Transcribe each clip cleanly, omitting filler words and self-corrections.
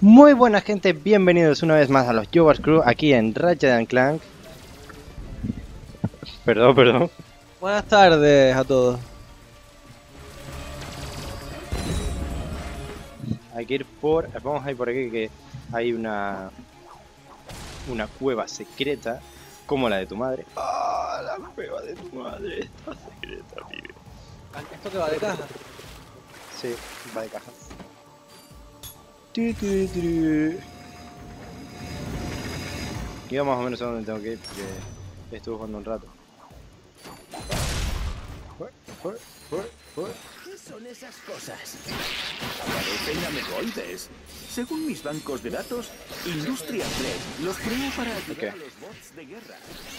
Muy buena gente, bienvenidos una vez más a los Jobbers Crew aquí en Ratchet & Clank. Perdón. Buenas tardes a todos. Hay que ir por... Vamos a ir por aquí que hay una cueva secreta como la de tu madre. ¡Ah! La cueva de tu madre está secreta, pibe. ¿Esto que va de caja? Sí, va de caja. Yo más o menos a donde tengo que ir porque estuve jugando un rato. ¿Qué son esas cosas? Parecen amegoides. Según mis bancos de datos, Industria 3 los creó para ayudar a los bots de guerra.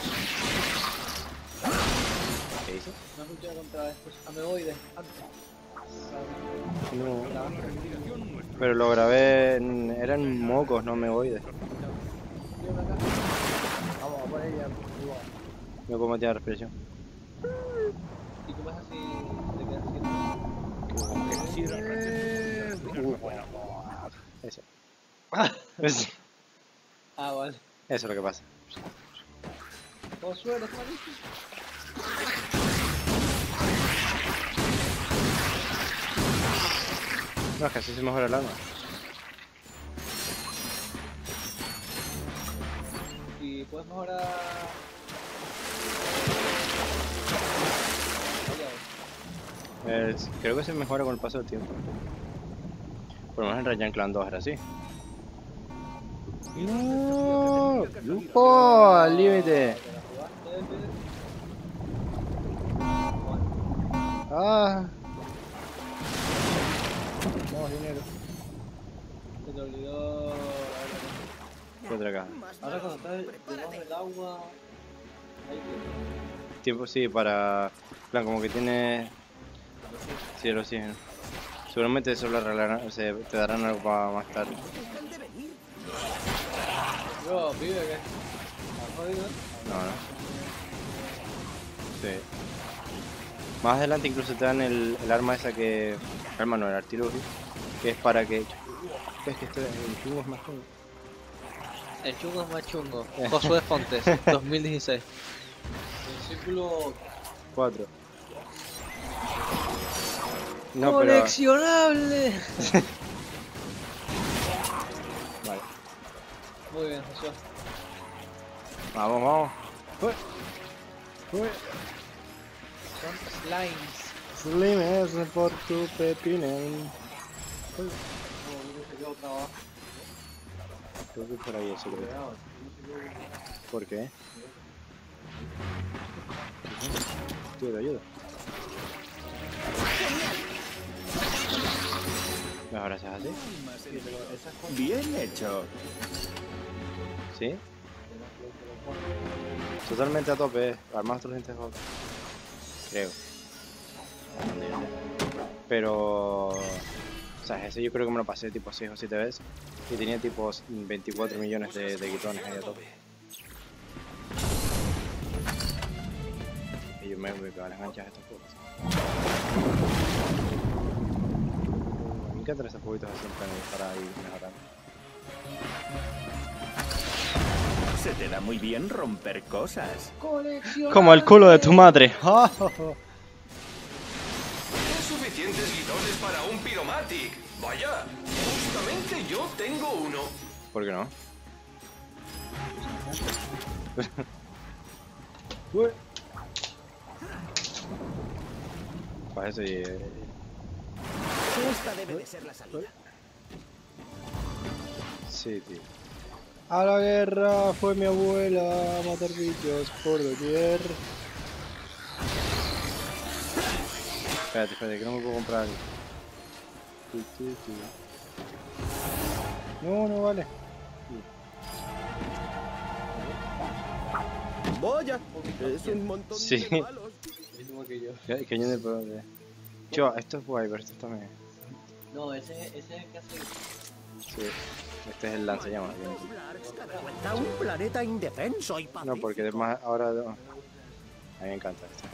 ¿Qué dice? ¿No has luchado contra estos amegoides antes? No. Pero lo grabé eran mocos, no megoides. Vamos a poner ya. No como tiene respiración. ¿Y tú vas así? ¿Te quedas así? Eso. Ah, vale. Eso es lo que pasa. ¿Cómo suena esta maldición? No, es que así se mejora el arma. Y puedes mejorar... Creo que se mejora con el paso del tiempo. Por lo menos en Ratchet & Clank 2 era así. ¡No! ¡Lupo! ¡Al límite! ¡Ah! Vamos, dinero. Se te olvidó... ¿Qué otra caja? Ahora cuando estás debajo del agua... Hay que... Tiempo sí, para... plan, como que tiene... Sí, el oxígeno. Seguramente eso lo arreglarán, te darán algo para más tarde. Bro, pibe, ¿qué? ¿Estás jodido? No. Sí. Más adelante incluso te dan el arma esa que... Arma no, el artilugio. Que es para que... Es que el chungo es más chungo. El chungo es más chungo. Josué Fontes, 2016. Versículo 4. No, coleccionable. Vale. Muy bien, Josué. Vamos. Son slimes. Slimes por tu pepinen. Creo que por ahí es secreto. ¿Por qué? Te ayudo. ¿Ahora se hace así? Bien hecho. ¿Sí? Totalmente a tope, armas torrentes creo. Pero... O sea, ese yo creo que me lo pasé tipo 6 o 7 veces. Y tenía tipo 24 millones de guitones ahí a tope. Y yo me pego a las ganchas de estos juegos. Me encantan estos jueguitos así en plan para ir mejorando. Se te da muy bien romper cosas. Como el culo de tu madre. Suficientes guitones para un Pyromatic. Vaya, justamente yo tengo uno. ¿Por qué no? Pues eso y... Esta debe de ser la salida. Sí, tío. A la guerra fue mi abuela a matar bichos por doquier. Espérate, que no me puedo comprar algo. No vale. Vaya, es un montón Sí. de malos. Mismo que yo. Cañón de poder. Yo, esto es guay, pero esto también. No, ese es el que hace... Sí. Este es el lanzallamas. Cuenta un planeta indefenso y No, porque además ahora... A mí me encanta esto.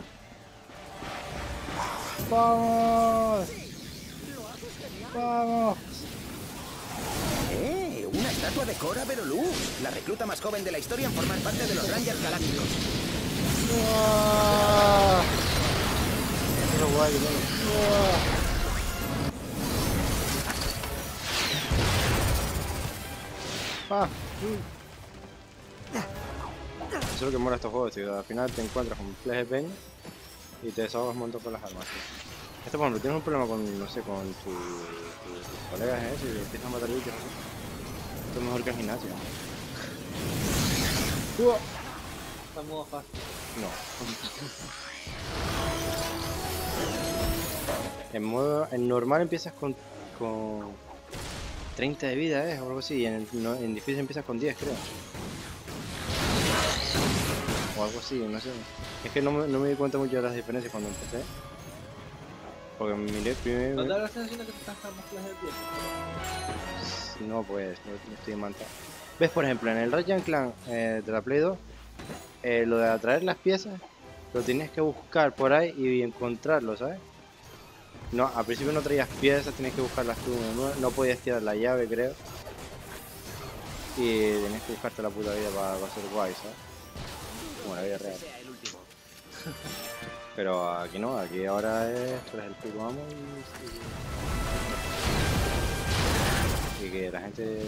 ¡Vamos! ¡Vamos! Una estatua de Cora Beroluz, la recluta más joven de la historia en formar parte de los Rangers Galácticos. Qué guay, ¿no? Eso es lo que mola estos juegos, tío. Al final te encuentras con flesh de peña y te desahogas un montón con las armas, tío. Esto, por ejemplo, tienes un problema con, no sé, con tus colegas, y le empiezas a matar bichos, así. Esto es mejor que el gimnasio. Está modo fácil. No. En normal empiezas con 30 de vida, o algo así, y en difícil empiezas con 10, creo. O algo así, no sé. Es que no me di cuenta mucho de las diferencias cuando empecé. Porque miré primero... ¿No te da la sensación de que te estás dando flash de pie? No, pues, no estoy mantado. ¿Ves, por ejemplo, en el Ratchet Clank de la Play 2, lo de atraer las piezas, lo tienes que buscar por ahí y encontrarlo, ¿sabes? No, al principio no traías piezas, tienes que buscarlas tú, no podías tirar la llave, creo. Y tenías que buscarte la puta vida para ser guay, ¿sabes? Como la vida real. Pero aquí no, aquí ahora tú eres el puto amo y que la gente...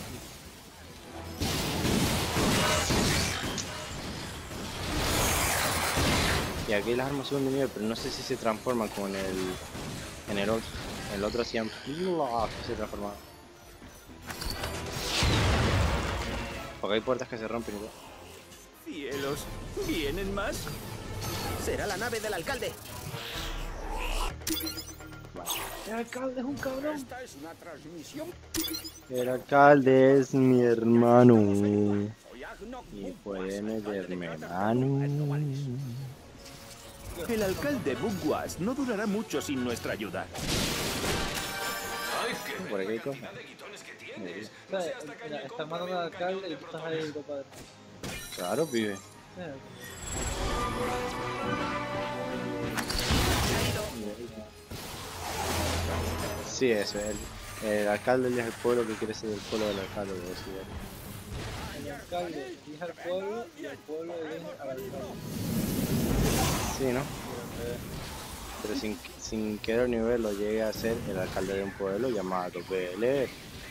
Y aquí las armas suben de nivel, pero no sé si se transforman como en el otro. El otro hacían... se transformaba. Porque hay puertas que se rompen igual. ¡Cielos! ¿Vienen más? Será la nave del alcalde. El alcalde es un cabrón. Esta es una transmisión. El alcalde es mi hermano. Y puede meterme mano. El alcalde Bugwas no durará mucho sin nuestra ayuda. ¡Ay, qué Por aquí hay cosas. cantidad de guitones que tienes! O sea, mira, estás matando al alcalde y tú estás ahí, compadre. Claro, pibe. Sí, eso es. El alcalde es el pueblo que quiere ser el pueblo del alcalde. El alcalde elige al pueblo y el pueblo elige al alcalde. Sí, ¿no? Pero sin querer ni verlo llegue a ser el alcalde de un pueblo llamado Belé.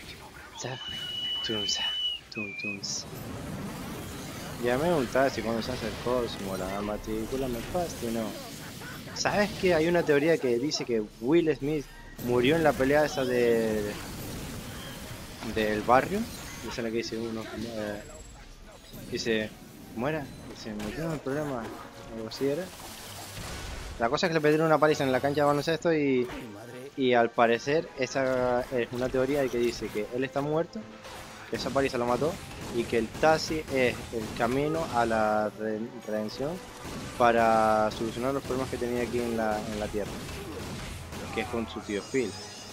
Llamé un taxi cuando se acercó, como la matrícula me fascinó. ¿Sabes que hay una teoría que dice que Will Smith murió en la pelea esa del barrio? Esa es la que dice uno. Dice, ¿cómo era? Dice, murió en el problema. Algo así era. La cosa es que le pidieron una paliza en la cancha de baloncesto y al parecer esa es una teoría que dice que él está muerto, que esa paliza lo mató y que el taxi es el camino a la redención para solucionar los problemas que tenía aquí en la tierra, que es con su tío Phil.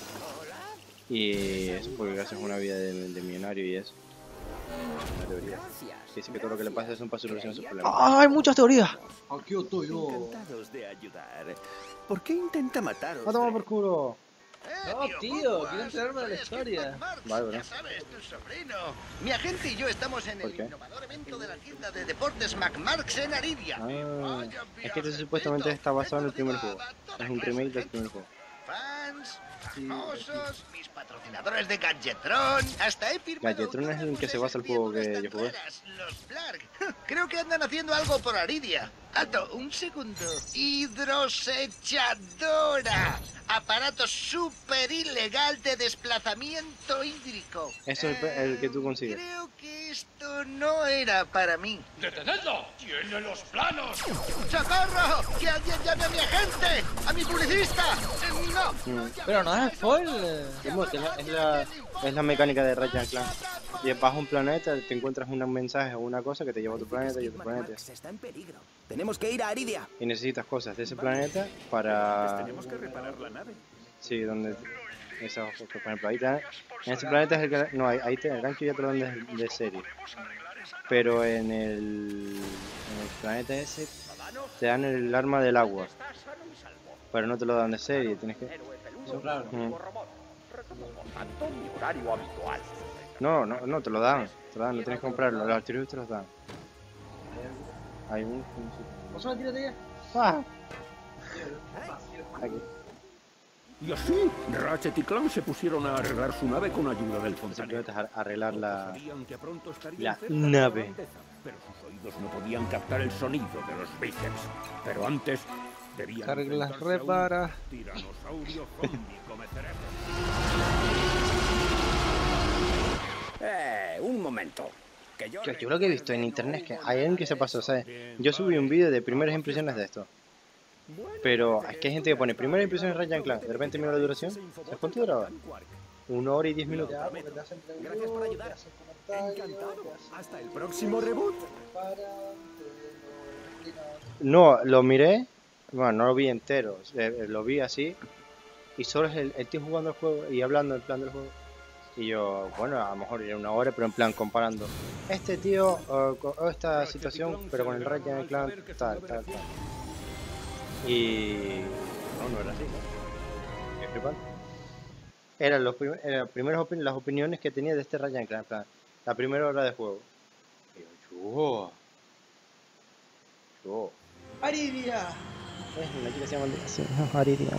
Y eso porque gracias a una vida de millonario y eso. Una teoría. Dice que todo lo que le pasa es un paso de solución a sus problemas. ¡Ah, hay muchas teorías! Aquí estoy yo. Encantados de ayudar. ¿Por qué intenta mataros? ¡No toma por culo! No, tío, quiero enterarme de la historia. Vale, bro. Ya sabes, tu sobrino. Mi agente y yo estamos en ¿Por el qué? innovador evento de la tienda de deportes McMarks en Aridia. Ah, es que este supuestamente está basado en el primer juego. Es un remake del primer juego. Fans, famosos, mis patrocinadores de Gadgetron, hasta he firmado Gadgetron es el que se basa el juego que yo jugué. los Blarg. Creo que andan haciendo algo por Aridia. Alto, un segundo. Hidrosechadora. Aparato súper ilegal de desplazamiento hídrico. Eso es el que tú consigues. Creo que esto no era para mí. ¡Detenedlo! ¡Tiene los planos! ¡Socorro! ¡Que alguien llame a mi agente! ¡A mi publicista! ¡No! Pero no es spoiler. Es la mecánica de Ratchet Clank. Y vas a un planeta, te encuentras un mensaje o una cosa que te lleva a otro planeta y otro planeta. McMarx está en peligro. Tenemos que ir a Aridia. Y necesitas cosas de ese planeta para... Tenemos que reparar la nave. Sí, donde... Esas cosas, por ejemplo, ahí te dan... En ese planeta es el que... No, ahí te el gancho ya te lo dan de serie. Pero en el planeta ese te dan el arma del agua. Pero no te lo dan de serie, tienes que... Eso es raro. Mm. No, te lo dan. No tienes que comprarlo. Los artilleros te los dan. Hay un... ¿Vos tírate ya? ¡Ah! Aquí. Y así, Ratchet y Clank se pusieron a arreglar su nave con ayuda del fontanero. Simplemente es arreglar la La nave. Pero sus oídos no podían captar el sonido de los bíceps. Pero antes debían Arreglas, enfrentarse a un repara. tiranosaurio zombie come cerebro. Un momento. Que yo... Yo lo que he visto en internet es que hay alguien que se pasó, ¿sabes? Yo subí un vídeo de primeras impresiones de esto. Pero es que hay gente que pone primeras impresiones de Ratchet & Clank. De repente mira la duración. ¿Sabes cuánto duraba? 1 hora y 10 minutos. Ya, porque te hacen Gracias por review, ayudar. te hacen comentarios, Encantado. te hacen Hasta el próximo reboot. paran, te lo explican. No, lo miré. Bueno, no lo vi entero. Lo vi así. Y solo es el tío jugando el juego y hablando en plan del juego. Y yo, bueno, a lo mejor era 1 hora, pero en plan comparando. Este tío, esta situación, pero con el Ratchet & Clank, tal. Y... No era así, ¿no? Es flipante. Eran las opiniones que tenía de este Ratchet & Clank, en plan, la primera hora de juego. Y yo... ¡Aridia! Una chica se llama así, Aridia.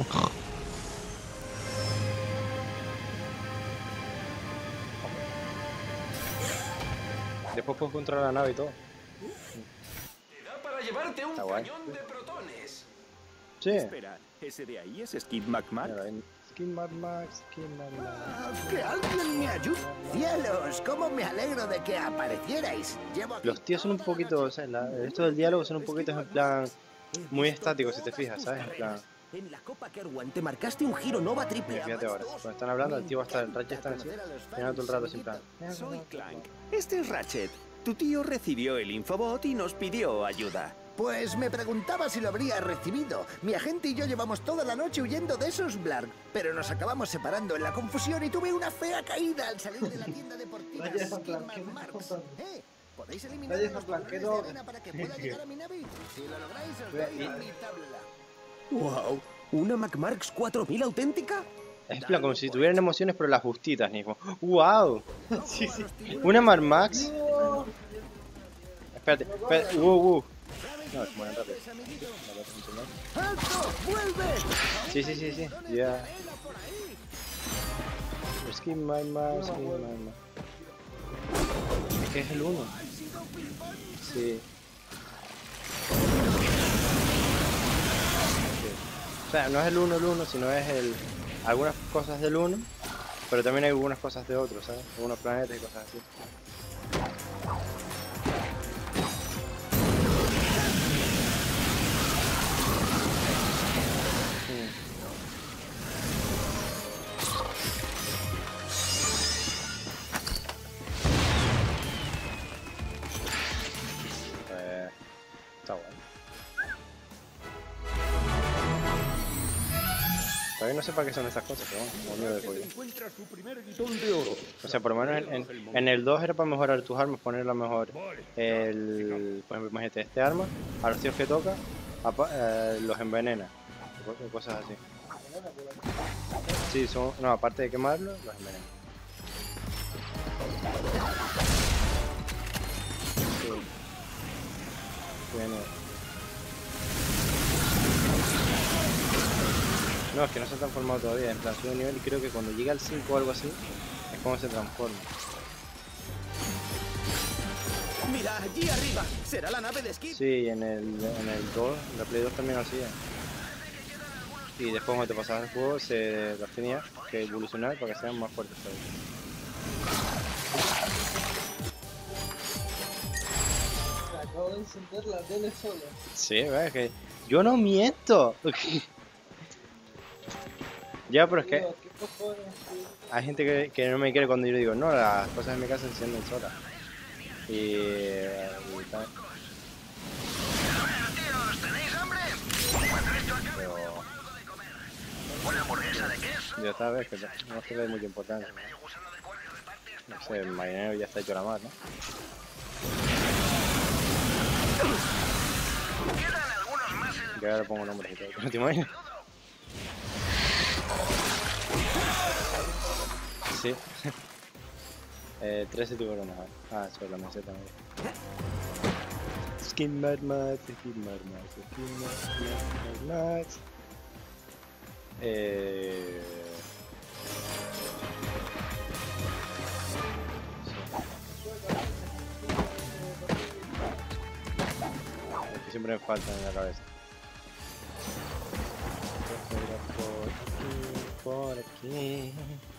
Después puedes controlar la nave y todo. Te da para llevarte un Está guay. cañón de protones. Sí. Espera, ¿ese de ahí es Skid McMahon? Mira, Skin Mad Max. ¡Que alguien me ayude! ¡Cielos! ¿Cómo me alegro de que aparecierais? Llevo aquí Los tíos son un poquito, o sea, esto del diálogo son un poquito en plan muy estáticos si te fijas, ¿sabes? En plan, En la Copa Kerwan te marcaste un giro Nova triple mira, A fíjate ahora, cuando están hablando el tío va a estar, el Ratchet está así, mirando todo el rato sin plan. Soy Clank. Este es Ratchet. Tu tío recibió el infobot y nos pidió ayuda. Pues me preguntaba si lo habría recibido. Mi agente y yo llevamos toda la noche huyendo de esos Blarg, pero nos acabamos separando en la confusión y tuve una fea caída al salir de la tienda deportiva. Vaya Skid Blanquedo. Marks. ¿Podéis eliminar Vaya los Blanquedo. patrones de arena para que pueda llegar a mi nave? Si lo lográis, os doy mi tabla. ¡Wow! ¿Una McMarks 4000 auténtica? Es en plan como si tuvieran emociones pero las justitas, mismo. ¡Wow! Sí. Una Mad Max. Espérate. ¡Wow! No, se mueren rápido. ¡Alto! ¡Vuelve! Sí. Ya. Skin Mad Max, Es que es el 1. Sí. O sea, no es el 1, sino es algunas cosas del 1, pero también hay algunas cosas de otros, ¿sabes? Algunos planetas y cosas así. Está bueno. Todavía no sé para qué son estas cosas, pero bueno, unido de código. Encuentra su primer guitón de oro. O sea, por lo menos en el 2 era para mejorar tus armas, ponerla mejor. Por ejemplo, imagínate, este arma, a los tíos que toca, los envenena. Cosas así. Sí, no, aparte de quemarlos, los envenena. Sí. Bueno. No, es que no se ha transformado todavía, en plan sube de nivel y creo que cuando llega al 5 o algo así, es como se transforma. Mira, allí arriba. ¿Será la nave de Skid? Sí, en el 2, la Play 2 también lo hacía. Y después cuando te pasabas el juego, los tenías que evolucionar para que sean más fuertes todavía. Acabo de encender la tele sola. Sí, es que yo no miento. Ya, pero es que Digo, ¿qué cojones, tío? hay gente que no me quiere cuando yo digo, no, las cosas en mi casa se encienden solas. Y tal. Tíos, ¿tenéis hambre? Cuando esto acabe, Pero voy a por algo de comer. ¿Una hamburguesa de queso? ya sabes que no se le da mucha importancia. Medio gusano de cuál que reparte hasta No sé, el marinero ya está hecho la mar, ¿no? Quedan algunos más en la... Ya le pongo nombres y todo. ¿No te imaginas? Sí. 13 tiburones. Ah, solo no sé también. Skin Mad Max, Skin Mad Max, Skin Mad Max. Que siempre me faltan en la cabeza. Por aquí.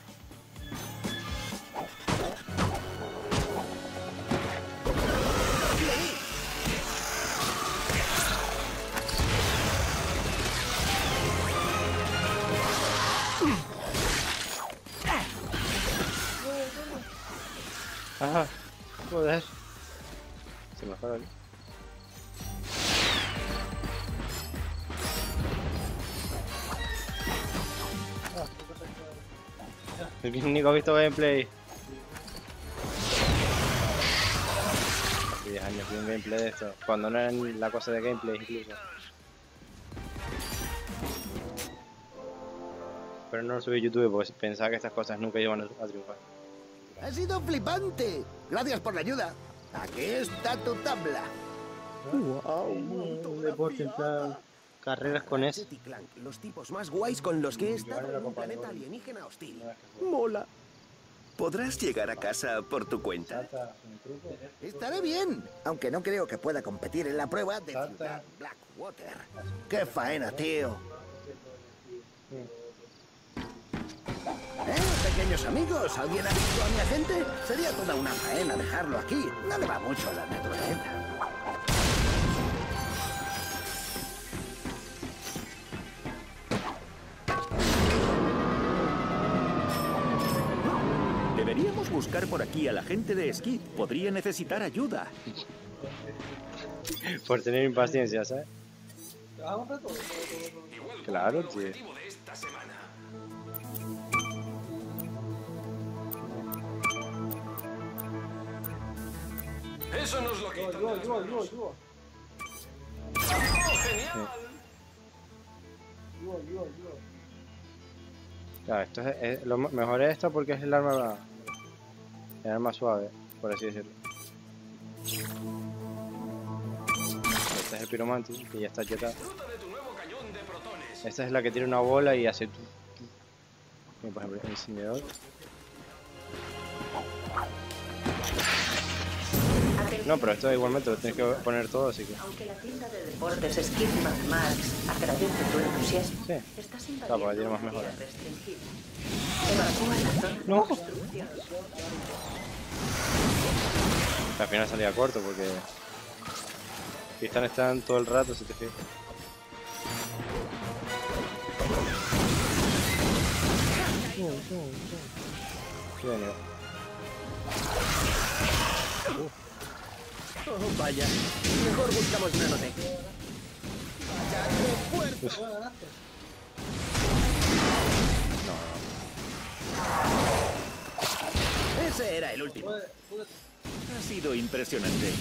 Ajá, joder. Se me fue aquí. El único ha visto gameplay. Hace 10 años vi un gameplay de esto. Cuando no era la cosa de gameplay incluso. Pero no lo subí a YouTube porque pensaba que estas cosas nunca iban a triunfar. ¡Ha sido flipante! Gracias por la ayuda. Aquí está tu tabla. Wow, un deporte en plan carreras con eso. Clank, los tipos más guays con los que he estado en un planeta alienígena hostil. Mola. ¿Podrás llegar a casa por tu cuenta? Estaré bien, aunque no creo que pueda competir en la prueba de Ciudad Blackwater. ¡Qué faena, tío! Pequeños amigos, ¿alguien ha visto a mi agente? Sería toda una faena dejarlo aquí. No le va mucho a la naturaleza. Deberíamos buscar por aquí a la gente de Skid. Podría necesitar ayuda. Por tener impaciencia, ¿sabes? Claro, tío. Eso nos lo quita. Claro, esto es lo mejor es esto porque es el arma suave, por así decirlo. Este es el Pyromantic, que ya está chetado. Esta es la que tiene una bola y hace como por ejemplo el incinerador. No, pero esto igualmente lo tienes que poner todo, así que... Aunque la tienda de deportes Skid Marks agradece tu entusiasmo, sí. estás Claro, porque tiene más mejoras. Evacúa la zona No. de construcción. Al final salía corto porque... Están todo el rato, si te fijas. Genio. Oh, vaya. Mejor buscamos nanotech. Ese era el último. Ha sido impresionante.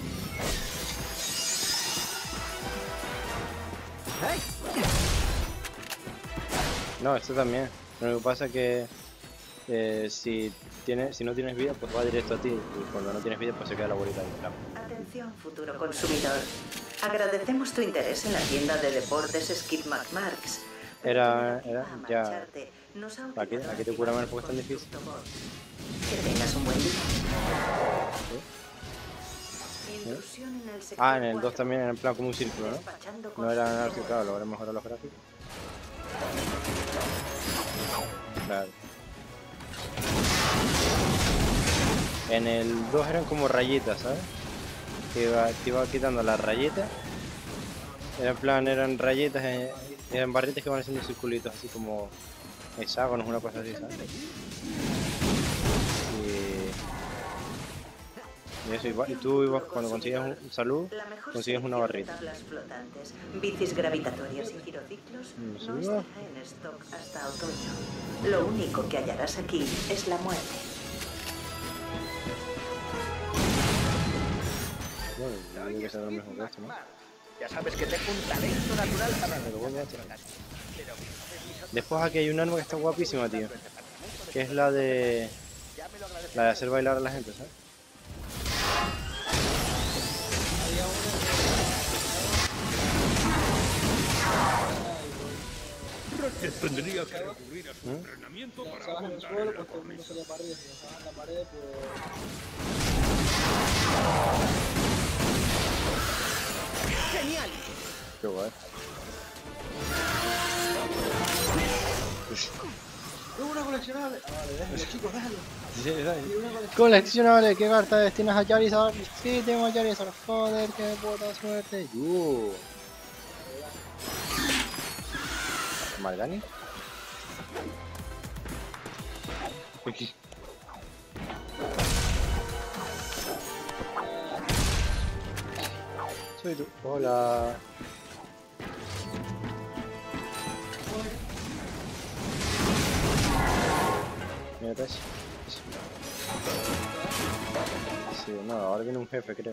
No, esto también. Lo único que pasa es que si no tienes vida, pues va directo a ti. Y cuando no tienes vida, pues se queda la bolita ahí. Claro. Atención, futuro consumidor. Agradecemos tu interés en la tienda de deportes Skid Marks. Era ya... Marcharte. Nos ha Aquí obligado te a cura activar menos porque es tan tu difícil. bot. Que tengas un buen día. Intrusión en el sector Ah, en el 2 4. también era en plan como un círculo, ¿no? Despachando No era en construcciones. arte, claro, lo habrán mejorado los gráficos. Claro. En el 2 eran como rayitas, ¿sabes? Te iba quitando las rayitas. Era en plan, eran rayitas, eran barritas que van haciendo circulitos, así como hexágonos, una cosa así, ¿sabes? Y eso, y tú ibas, cuando consigues salud, La mejor consigues una selección de barrita. tablas flotantes, bicis gravitatorias y girociclos No no sé. estará en stock hasta otoño. Lo único que hallarás aquí es la muerte. Bueno, yo creo que será mejor que esto, ¿no? Ya sabes que tengo un talento natural para... Pero bueno, ya. Después aquí hay un arma que está guapísima, tío. Que es la de... La de hacer bailar a la gente, ¿sabes? Tendría que recurrir a su entrenamiento Si para bajas en el aguantar suelo, la pues todo el mundo cornisa. sería para arriba. Si bajas en la pared, pues... ¡Genial! Qué guay. ¡Es una coleccionable! Ah, vale, déjalo, chicos, déjalo. Sí, ¿sabes? Sí, una coleccionable. Coleccionable, ¿qué carta destinas a Charizard? Sí, tengo a Charizard. Joder, qué puta suerte. ¿Margani? Aquí. Soy tú. Hola. Mira, ¿ves? Sí, no, ahora viene un jefe, creo.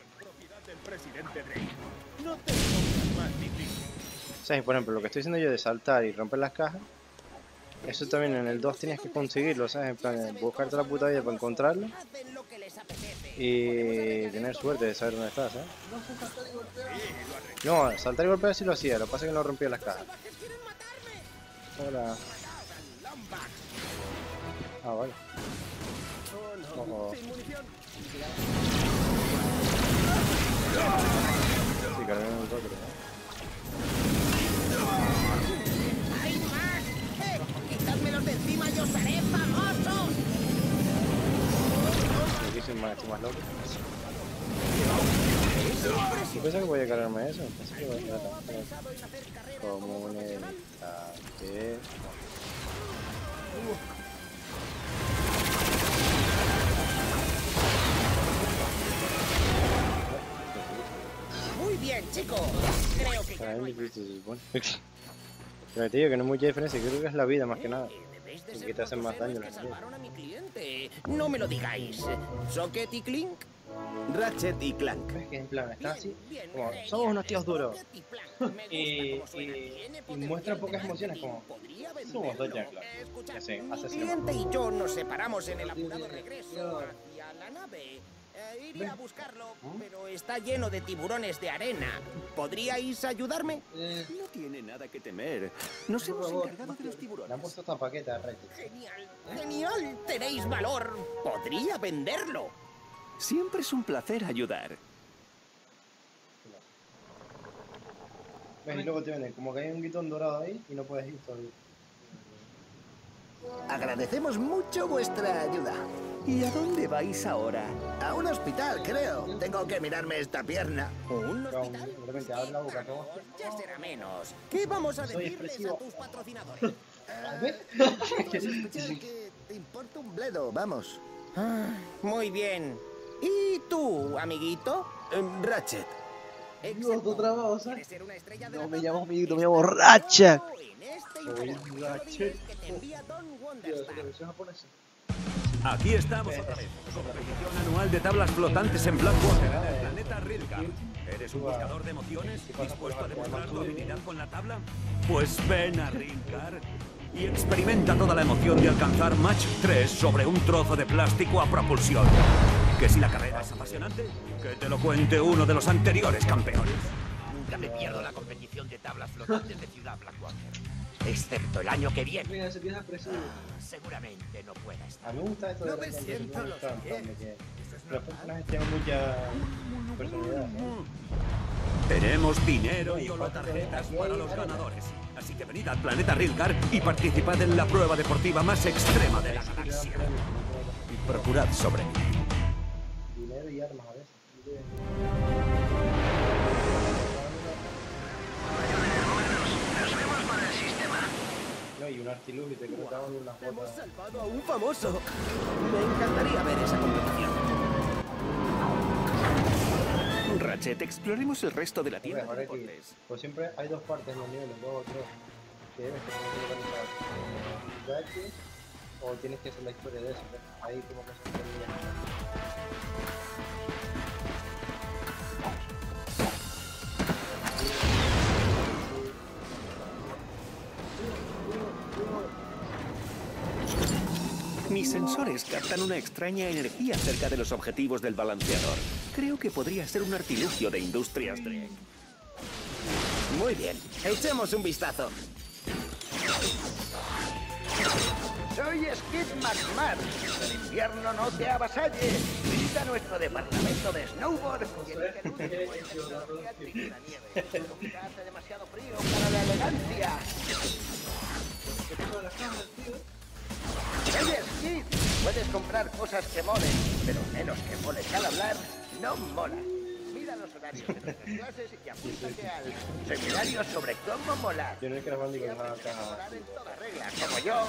O sea, por ejemplo, lo que estoy diciendo yo de saltar y romper las cajas, eso también en el 2 tienes que conseguirlo, ¿sabes? En plan, buscarte la puta vida para encontrarlo y tener suerte de saber dónde estás, ¿sabes? No, saltar y golpear sí lo hacía, lo que pasa es que no rompía las cajas. Hola. Ah, vale. Ojo. Sí, cargué un toque, ¿no? ¡Hay más! ¡Quitádmelos de encima y os haré famosos! Aquí soy más, estoy más loco. Yo pensaba que podía cargarme eso, pensé que iba a cargar. Comunicate. Muy bien, chicos. Creo que ya no hay más. Se supone. Pero te digo que no hay mucha diferencia, creo que es la vida más que nada. Debéis de Porque ser te hacen los más daño héroes las que cosas. salvaron a mi cliente. No me lo digáis. ¿Socket y Clink? Ratchet y Clank. Es que en plan, está así, Bien, como, genial. somos unos tíos duros. Socket y Clank. Me gusta cómo suena. Tiene potencial muestra de pocas emociones, marketing. como, Podría somos dos venderlo. chanclas. Escuchad, Ya sé, mi hace cliente y yo nos separamos en el apurado Tío, regreso tío. hacia la nave. Iría a buscarlo, pero está lleno de tiburones de arena. ¿Podríais ayudarme? No tiene nada que temer. Nos hemos encargado de los Le han tiburones. puesto esta paqueta de Ratchet. Genial, genial. Tenéis valor. Podría venderlo. Siempre es un placer ayudar. ¿Ves? Y luego te venden, como que hay un guitón dorado ahí y no puedes ir todavía. Agradecemos mucho vuestra ayuda. ¿Y a dónde vais ahora? A un hospital, creo. Tengo que mirarme esta pierna. ¿Un Pero, hospital? de repente abre la boca, todo. Ya será menos. ¿Qué vamos a Soy decirles expresivo. a tus patrocinadores? Sospechar que te importa un bledo, vamos. Muy bien. ¿Y tú, amiguito? Ratchet. Dios, tu trabajo, ¿sabes? ¿Quieres ser una estrella de No la me fama? llamo amiguito, me llamo Ratchet. En este interrogatorio que te envía Don Tío, Wonderstar. televisión japonesa. Aquí estamos otra vez. Competición anual de tablas flotantes en Blackwater, en el planeta Rilgar. ¿Eres un buscador de emociones dispuesto a demostrar tu habilidad con la tabla? Pues ven a Rilgar y experimenta toda la emoción de alcanzar Match 3 sobre un trozo de plástico a propulsión. Que si la carrera es apasionante, que te lo cuente uno de los anteriores campeones. Nunca me pierdo la competición de tablas flotantes de Ciudad Blackwater. Excepto el año que viene. Mira, ese viejo expresivo. Seguramente no pueda estar. A mí me gusta esto de No me Ratchet, siento me lo gusta, en plan, de siguiente. que los personajes tienen mucha personalidad, ¿no? Tenemos dinero y holotarjetas para los ganadores. Así que venid al planeta Rilgar y participad en la prueba deportiva más extrema de la galaxia. Y procurad sobrevivir. Dinero y armas a veces. Nos vemos para el sistema. No, y un artilugio y te creo que daban unas Hemos botas. salvado a un famoso. Me encantaría ver esa competición. Ratchet, exploremos el resto de la tienda de Ahora aquí, deportes. pues siempre hay dos partes en los niveles, dos o tres, que debes que organizar. O tienes que hacer la historia de eso, ¿ves? Ahí como que se termina. Mi Mis sensores captan una extraña energía cerca de los objetivos del balanceador. Creo que podría ser un artilugio de Industrias Drake. Muy bien, echemos un vistazo. Soy Skid McMahon. El invierno no te avasalle. Visita nuestro departamento de snowboard y elige el último en tecnología triple-nieve. Nunca hace demasiado frío para la elegancia. Oye, Skid, puedes comprar cosas que molen, pero menos que molen al hablar, no mola. Mira los horarios de nuestras clases y apúntate al seminario sobre cómo molar. Yo no es que la banda Y que nos aprendes a haga molar en toda regla, como yo.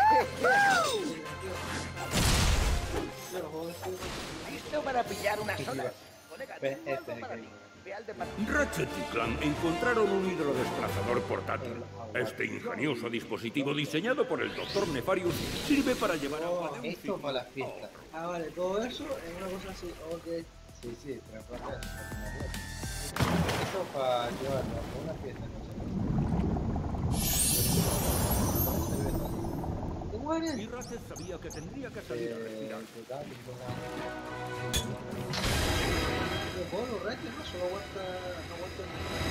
¿Listo para pillar unas olas? Colega, Ves, tengo este algo es para el ti. que- Ve al departamento. Ratchet y Clank encontraron un hidrodesplazador portátil. Este ingenioso dispositivo diseñado por el Dr. Nefarious sirve para llevar agua de un Esto ciclo. para las fiestas. Ah, vale, todo eso es una cosa así. Ok. Sí, sí, pero aparte de eso, esto para llevarlo a una fiesta, ¿Te mueres? Y Ratchet sabía que tendría que salir a respirar. Pero bueno, Ratchet no solo aguanta. No aguanta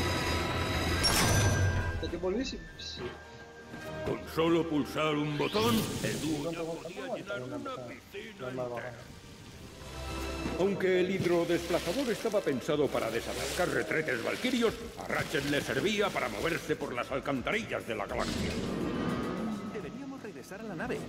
nada. ¿Hasta que volviese? Sí. Con solo pulsar un botón, el dúo ya podía llenar una piscina entera. Aunque el hidrodesplazador estaba pensado para desatascar retretes valquirios, a Ratchet le servía para moverse por las alcantarillas de la galaxia. Deberíamos regresar a la nave.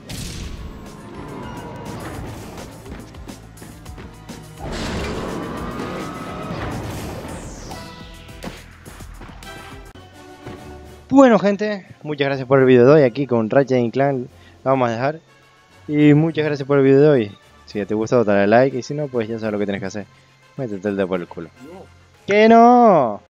Bueno, gente, muchas gracias por el vídeo de hoy. Aquí con Ratchet y Clank la vamos a dejar. Y muchas gracias por el vídeo de hoy. Si te gustó, dale like. Y si no, pues ya sabes lo que tienes que hacer. Métete el dedo por el culo. ¡Que no!